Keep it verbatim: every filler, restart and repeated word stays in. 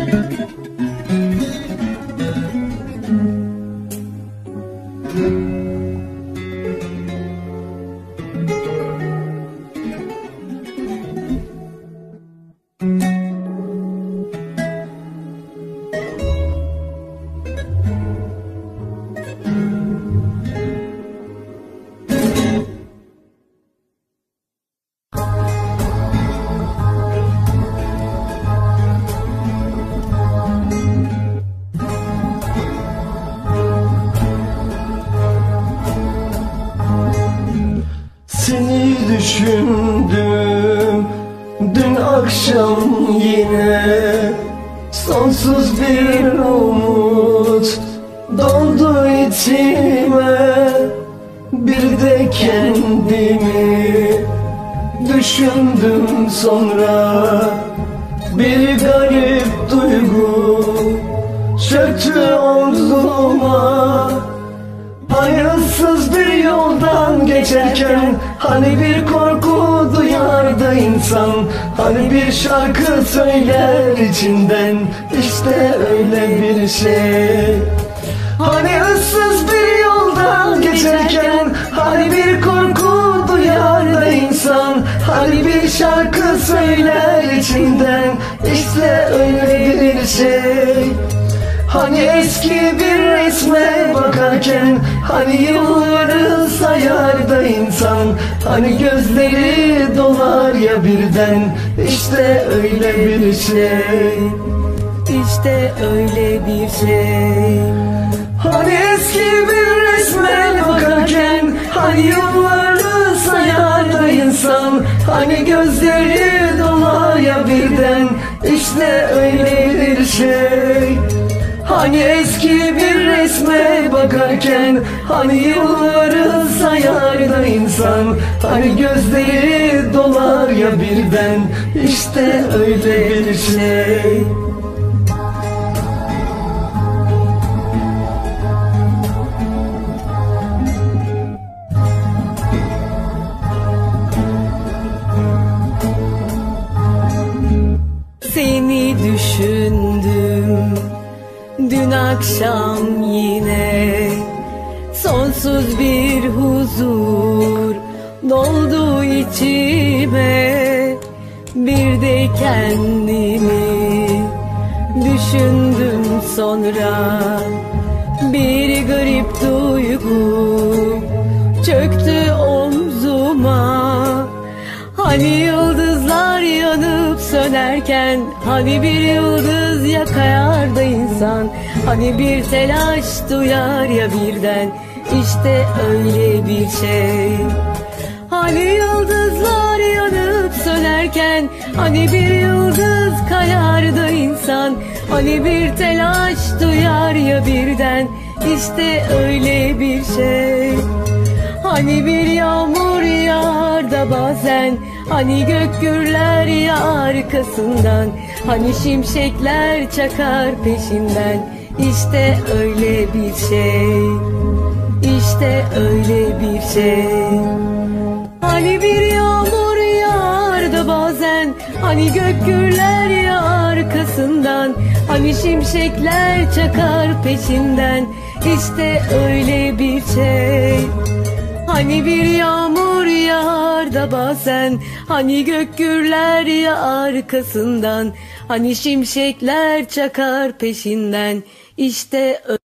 Seni düşündüm dün akşam yine, sonsuz bir umut doldu içime. Bir de kendimi düşündüm sonra, bir garip duygu çöktü omzuma. Hayırsız bir yoldan geçerken hani bir korku duyar da insan, hani bir şarkı söyler içinden, işte öyle bir şey. Hani ıssız bir yoldan geçerken hani bir korku duyar da insan, hani bir şarkı söyler içinden, işte öyle bir şey. Hani eski bir resme bakarken hani yılları sayar da insan, hani gözleri dolar ya birden, işte öyle bir şey. İşte öyle bir şey. Hani eski bir resme bakarken hani yılları sayar da insan, hani gözleri dolar ya birden, işte öyle bir şey. Hani eski bir resme bakarken hani yılları sayar da insan, hani gözleri dolar ya birden, işte öyle bir şey. Seni düşündüm dün akşam yine, sonsuz bir huzur doldu içime. Bir de kendimi düşündüm sonra, bir garip duygu çöktü omzuma. Hani yıldızlar yanıp sönerken hani bir yıldız yakar da insan, hani bir telaş duyar ya birden, işte öyle bir şey. Hani yıldızlar yanıp sönerken hani bir yıldız kayar da insan, hani bir telaş duyar ya birden, işte öyle bir şey. Hani bir yağmur yağar da bazen, hani gök gürler ya arkasından, hani şimşekler çakar peşinden, işte öyle bir şey. İşte öyle bir şey. Hani bir yağmur yağar da bazen, hani gök gürler ya arkasından, hani şimşekler çakar peşinden, işte öyle bir şey. Hani bir yağmur yağar da bazen, hani gök gürler ya arkasından, hani şimşekler çakar peşinden, işte öyle.